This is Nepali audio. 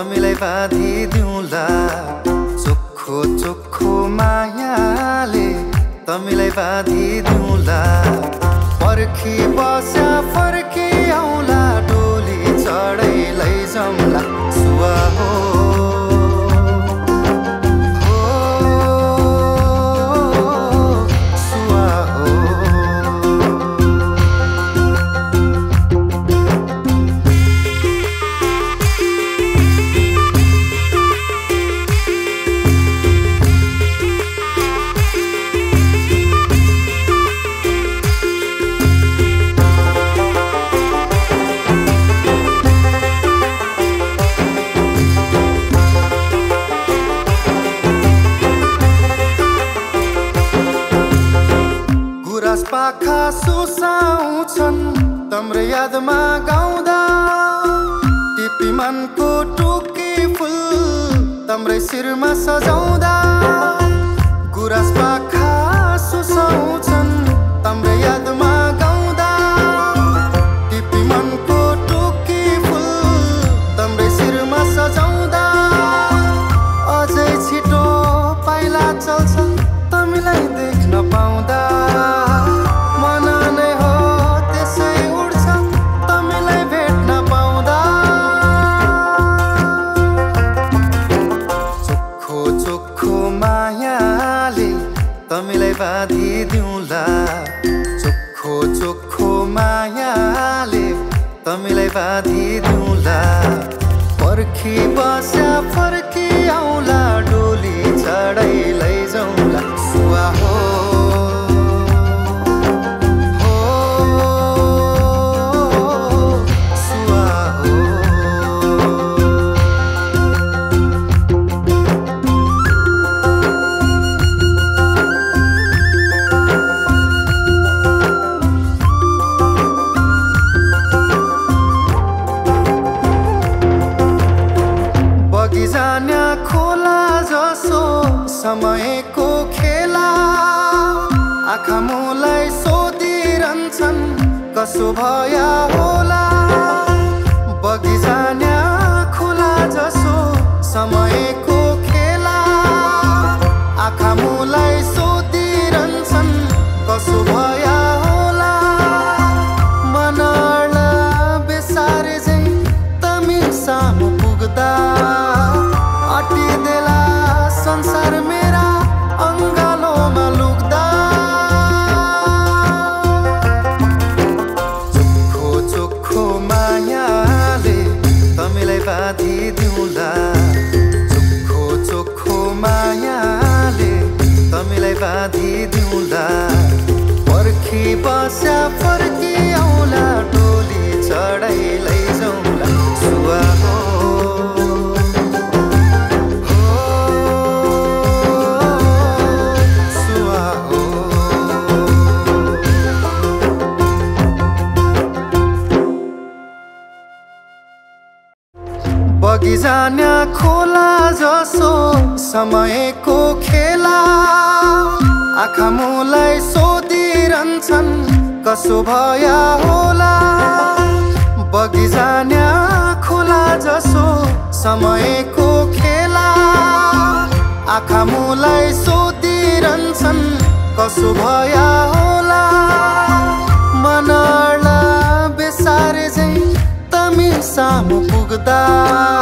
तमीलाई बाँधिदिउँला चोखो चोखो मायाले तमीलाई बाँधिदिउँला पर्खी बस्या फर्की आउला डोली चढै लैजाउँला सुवा हो पाखा सुसाउँछन् तम्रो यादमा गाउँदा टिपी मनको टुकी फुल तम्रै शिरमा सजाउँदा गुराँस पाखा सुसाउँछन् तम्रो यादमा गाउँदा टिपी मनको टुकी फुल तम्रै शिरमा सजाउँदा अझै छिटो पाइला चल्छ तमीलाई देख्न पाउँदा तमीलाई बाँधिदिउँला चोखो चोखो मायाले तमीलाई बाँधिदिउँला पर्खी बस्या फर्की आउला डोली चढै लैजाउँला सुवा हो जान्या खोला जसो समयको खेला आँखा मोलाई सोधिरहन्छन् कसो भया होला बगिजान्या खोला जसो समयको खेला आँखा मोलाई सोधिरहन्छन् कसो भया होला मनला बेसारे झै तमी सामु पुग्दा संसार मेरा अंगालोमा लुक्दा चोखो चोखो मायाले तमीलाई बाँधिदिउँला चोखो चोखो मायाले तमीलाई बाँधिदिउँला पर्खी बस्या फर्की आउला डोली चढै लैजाउँला सुवा हो बगिजान्या खोला जसो समयको खेला आँखा मोलाई सोधिरहन्छन् कसो भया होला बगिजान्या खोला जसो समयको खेला आँखा मोलाई सोधिरहन्छन् कसो भया होला मनला बेसारे झै तमी सामु पुग्दा